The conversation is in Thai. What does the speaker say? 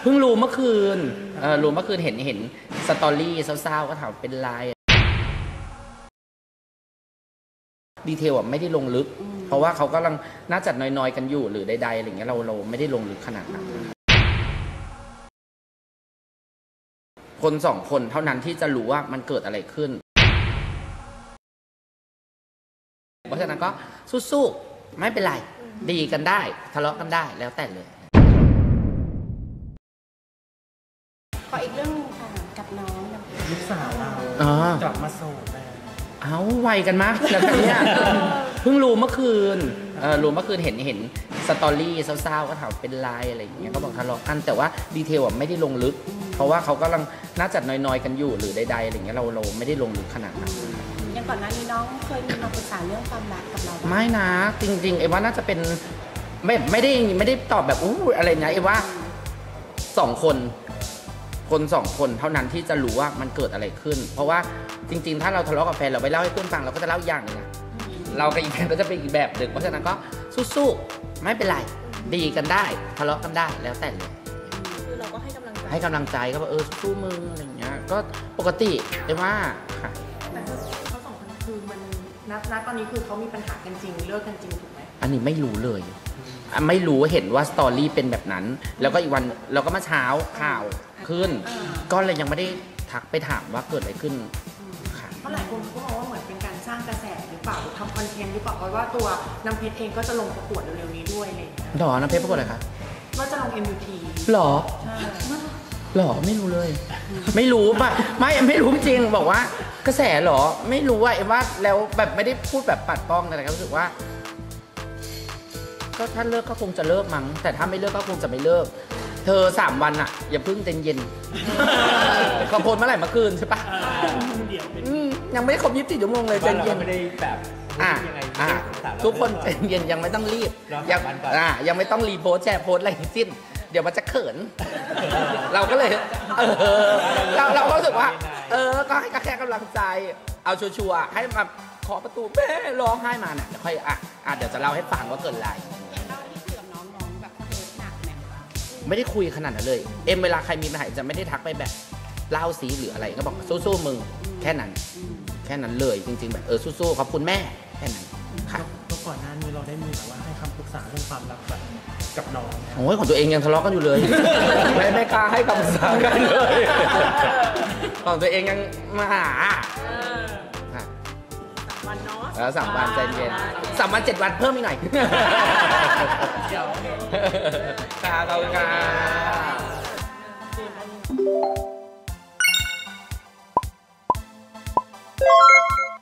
พิ่งรู้เมื่อคืนรู้เมื่อคืนเห็นสตอรี่เศร้าๆก็ถามเป็นไรดีเทลอ่ะไม่ได้ลงลึกเพราะว่าเขากำลังน่าจัดน้อยๆกันอยู่หรือใดๆอะไรเงี้ยเราไม่ได้ลงลึกขนาดนั้นคนสองคนเท่านั้นที่จะรู้ว่ามันเกิดอะไรขึ้นเพราะฉะนั้นก็สู้ๆไม่เป็นไรดีกันได้ทะเลาะกันได้แล้วแต่เลยขออีกเรื่องกับน้องลูกสาวเรากลับมาโสดเอาไวกันมากแล้วกันเนี่ยเพิ่งรู้เมื่อคืนรู้เมื่อคืนเห็นสตอรี่เศร้าๆก็ถามเป็นไรอะไรอย่างเงี้ยก็บอกทะเลาะกันแต่ว่าดีเทลอ่ะไม่ได้ลงลึกเพราะว่าเขากำลังน่าจัดน้อยๆกันอยู่หรือใดๆอะไรเงี้ยเราไม่ได้ลงลึกขนาดนั้นอย่างก่อนหน้านี้น้องเคยมีมาปรึกษาเรื่องความรักกับเราไม่นะจริงๆไอ้ว่าน่าจะเป็นไม่ได้ตอบแบบอะไรนะไอ้ว่าสองคนสองคนเท่านั้นที่จะรู้ว่ามันเกิดอะไรขึ้นเพราะว่าจริงๆถ้าเราทะเลาะกับแฟนเราไปเล่าให้เพื่อนฟังเราก็จะเล่าอย่างนึงเรากับอีกแฟนก็จะเป็นอีกแบบหนึ่งเพราะฉะนั้นก็สู้ๆไม่เป็นไรดีกันได้ทะเลาะกันได้แล้วแต่เลยคือเราก็ให้กำลังใจก็ว่าสู้มืออะไรอย่างเงี้ยก็ปกติได้ว่าค่ะแต่เขาสองคนคือมันณตอนนี้คือเขามีปัญหากันจริงเลิกกันจริงถูกไหมอันนี้ไม่รู้เลยไม่รู้เห็นว่าสตอรี่เป็นแบบนั้นแล้วก็อีกวันเราก็มาเช้าข่าวขึ้นก็เลยยังไม่ได้ทักไปถามว่าเกิดอะไรขึ้นค่ะเพราะหลายคนก็มองว่าเหมือนเป็นการสร้างกระแสหรือเปล่าทำคอนเทนต์หรือเปล่าเพราะว่าตัวน้ำเพชรเองก็จะลงประกวดเร็วๆนี้ด้วยอะไรอย่างเงี้ยหรอน้ำเพชรประกวดอะไรคะว่าจะลง MUT หรอใช่หรอไม่รู้เลยไม่รู้ป่ะไม่รู้จริงบอกว่ากระแสหรอไม่รู้ว่าแล้วแบบไม่ได้พูดแบบปัดป้องอะไรก็รู้สึกว่าก็ถ้าเลิกก็คงจะเลิกมั้งแต่ถ้าไม่เลิกก็คงจะไม่เลิกเธอ3 วันอะอย่าเพิ่งใจเย็นเขาโพสเมื่อไหร่เมื่อคืนใช่ปะยังไม่ได้ครบ24 ชั่วโมงเลยใจเย็นไม่ได้แบบทุกคนใจเย็นยังไม่ต้องรีบยังไม่ต้องรีโพสแชร์โพสอะไรทั้งสิ้นเดี๋ยวมันจะเขินเราก็เลยเราก็รู้สึกว่าก็ให้แค่กำลังใจเอาชัวร์ให้มาขอประตูแม่ร้องไห้มาเนี่ยเดี๋ยวค่อยเดี๋ยวจะเล่าให้ฟังว่าเกิดอะไรไม่ได้คุยขนาดนั้นเลยเวลาใครมีปัญหาจะไม่ได้ทักไปแบบเล่าซีหรืออะไรก็บอกสู้ๆมึงแค่นั้นเลยจริงๆแบบสู้ๆขอบคุณแม่แค่นั้นค่ะก็ก่อนหน้านี้เราได้มีแบบว่าให้คำปรึกษาเรื่องความรักแบบกับน้องโอ้ยของตัวเองยังทะเลาะกันอยู่เลยไม่กล้าให้คำปรึกษากันเลยของตัวเองยังมาหาวันเนาะแล้ว3 วันใจเย็น3 วัน 7 วันเพิ่มอีกหน่อยค่ะขอบคุณค่ะ